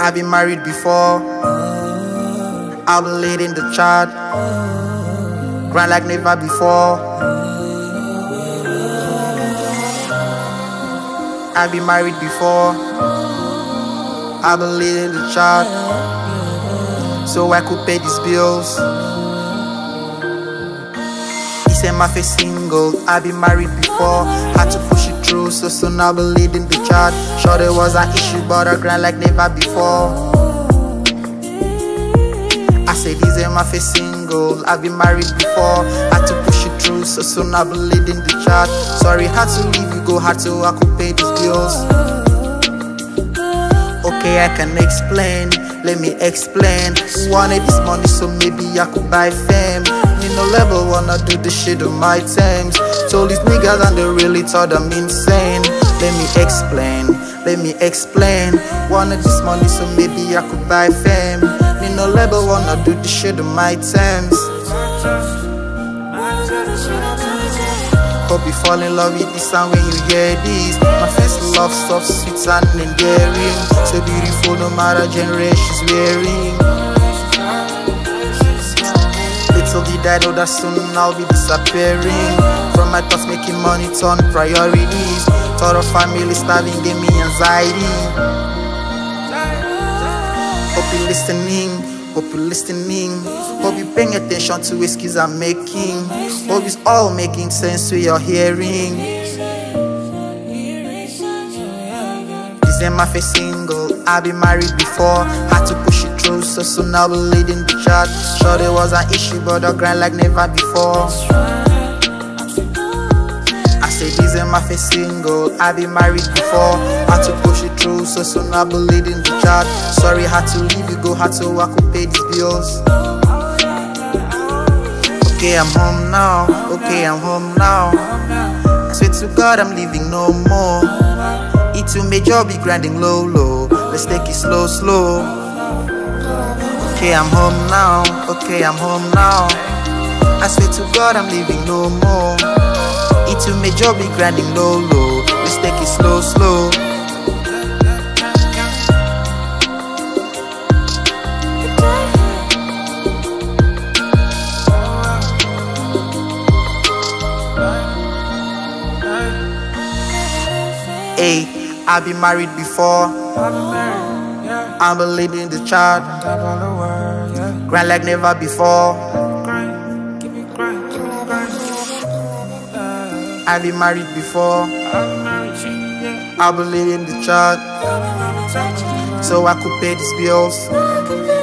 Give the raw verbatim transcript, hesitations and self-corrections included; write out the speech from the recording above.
I've been married before. I've been leading the chart. Grind like never before. I've been married before. I've been leading the chart, so I could pay these bills. This ain't my first single. I've been married before. Had to push it through, so soon I'll be leading the chart. Sure there was an issue, but I grind like never before. I say this ain't my first single. I've been married before. Had to push it through, so soon I'll be leading the chart. Sorry, had to leave you, go hard so I could pay these bills. Okay, I can explain, let me explain. Wanted this money, so maybe I could buy fame. Need no level, wanna do this shit on my terms. Told these niggas and they really thought I'm insane. Let me explain, let me explain. Wanted this money, so maybe I could buy fame. Need no level, wanna do this shit on my terms. Hope you fall in love with this sound when you hear this. My first love, soft, sweet and endearing. So beautiful no matter generations wearing. Little did I know that soon I'll be disappearing. From my thoughts making money turn priorities. Thought of family starving gave me anxiety. Hope you listening. Hope you're listening. Hope you're paying attention to whiskies I'm making. Hope it's all making sense to your hearing. This ain't my first single. I've been married before. Had to push it through, so soon I'll be leading the chart. Sure there was an issue, but I grind like never before. I say this ain't my first single. I've been married before. Had to push it through, so soon I'll be leading the chart. Sorry, had to leave you, go hard so I could pay these bills. Okay, I'm home now. Okay, I'm home now. I swear to God, I'm leaving no more. It too may job be grinding low, low. Let's take it slow, slow. Okay, I'm home now. Okay, I'm home now. I swear to God, I'm leaving no more. It too may job be grinding low, low. Let's take it slow, slow. Hey, I've been married before. I've been leading the chart. Grind like never before. I've been married before. I've been leading the chart, so I could pay these bills.